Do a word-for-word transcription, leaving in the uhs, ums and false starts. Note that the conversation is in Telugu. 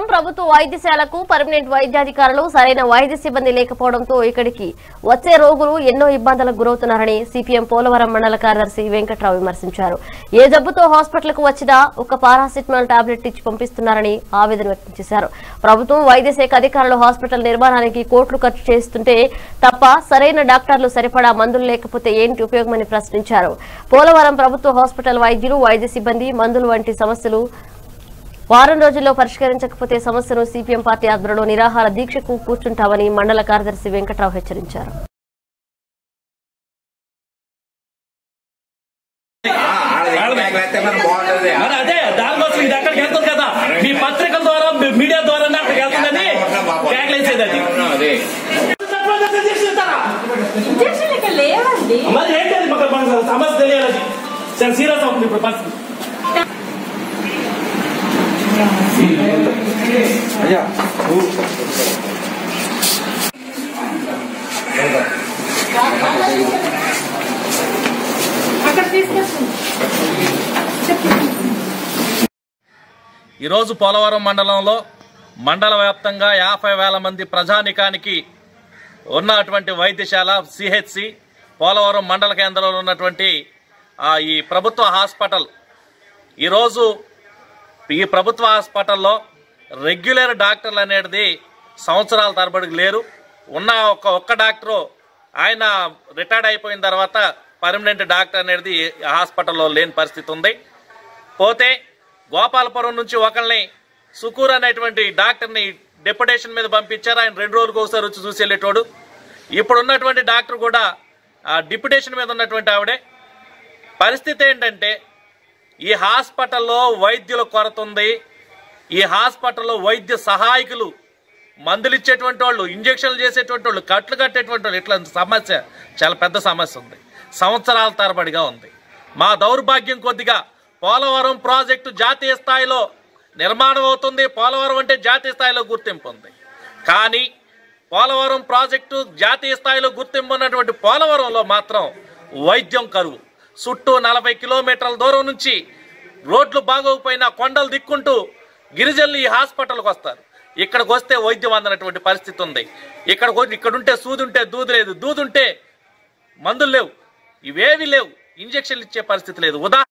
ప్రభుత్వ వైద్యశాలకు పర్మనెంట్ వైద్యాధికారులు సరైన వైద్య సిబ్బంది లేకపోవడంతో ఇక్కడికి వచ్చే రోగులు ఎన్నో ఇబ్బందులకు గురవుతున్నారని సిపిఎం పోలవరం మండల కార్యదర్శి వెంకట్రావు విమర్శించారు. ఏ జబ్బుతో హాస్పిటల్కు వచ్చినా ఒక పారాసిటమాల్ టాబ్లెట్ ఇచ్చి పంపిస్తున్నారని ఆవేదన వ్యక్తం చేశారు. ప్రభుత్వం వైద్య శాఖ అధికారులు హాస్పిటల్ నిర్మాణానికి కోట్లు ఖర్చు చేస్తుంటే తప్ప సరైన డాక్టర్లు సరిపడా మందులు లేకపోతే ఏంటి ఉపయోగమని ప్రశ్నించారు. పోలవరం ప్రభుత్వ హాస్పిటల్ వైద్యులు వైద్య సిబ్బంది మందులు వంటి సమస్యలు వారం రోజుల్లో పరిష్కరించకపోతే సమస్యను సిపిఎం పార్టీ ఆధ్వర్యంలో నిరాహార దీక్షకు కూర్చుంటామని మండల కార్యదర్శి వెంకట్రావు హెచ్చరించారు. పత్రికల ద్వారా మీడియా ద్వారా సమస్య తెలియాలి. సీరియస్ అవుతుంది ఇప్పుడు పరిస్థితి. అయ్యా ఈరోజు పోలవరం మండలంలో మండల వ్యాప్తంగా యాభై వేల మంది ప్రజానికానికి ఉన్నటువంటి వైద్యశాల సిహెచ్సి పోలవరం మండల కేంద్రంలో ఉన్నటువంటి ఈ ప్రభుత్వ హాస్పిటల్ ఈరోజు ఈ ప్రభుత్వ హాస్పిటల్లో రెగ్యులర్ డాక్టర్లు అనేది సంవత్సరాల తరబడి లేరు. ఉన్న ఒక ఒక్క డాక్టరు ఆయన రిటైర్డ్ అయిపోయిన తర్వాత పర్మనెంట్ డాక్టర్ అనేది హాస్పిటల్లో లేని పరిస్థితి ఉంది. పోతే గోపాలపురం నుంచి ఒకరిని సుకూర్ అనేటువంటి డాక్టర్ని డెప్యుటేషన్ మీద పంపించారు. ఆయన రెండు రోజులకు ఒకసారి వచ్చి చూసి వెళ్ళేటోడు. ఇప్పుడు ఉన్నటువంటి డాక్టర్ కూడా డిప్యుటేషన్ మీద ఉన్నటువంటి ఆవిడే. పరిస్థితి ఏంటంటే ఈ హాస్పిటల్లో వైద్యుల కొరత ఉంది. ఈ హాస్పిటల్లో వైద్య సహాయకులు, మందులు ఇచ్చేటువంటి వాళ్ళు, ఇంజక్షన్లు చేసేటువంటి వాళ్ళు, కట్లు కట్టేటువంటి వాళ్ళు, ఇట్లా సమస్య చాలా పెద్ద సమస్య ఉంది. సంవత్సరాల తరబడిగా ఉంది. మా దౌర్భాగ్యం కొద్దిగా పోలవరం ప్రాజెక్టు జాతీయ స్థాయిలో నిర్మాణం అవుతుంది. పోలవరం అంటే జాతీయ స్థాయిలో గుర్తింపు ఉంది. కానీ పోలవరం ప్రాజెక్టు జాతీయ స్థాయిలో గుర్తింపు ఉన్నటువంటి పోలవరంలో మాత్రం వైద్యం కరువు. చుట్టూ నలభై కిలోమీటర్ల దూరం నుంచి రోడ్లు బాగోకపోయినా కొండలు దిక్కుంటూ గిరిజనులు ఈ హాస్పిటల్కి వస్తారు. ఇక్కడికి వస్తే వైద్యం అందనటువంటి పరిస్థితి ఉంది. ఇక్కడ ఇక్కడుంటే సూదుంటే దూది లేదు, దూదుంటే మందులు లేవు, ఇవేవి లేవు, ఇంజక్షన్లు ఇచ్చే పరిస్థితి లేదు. ఉదాహరణ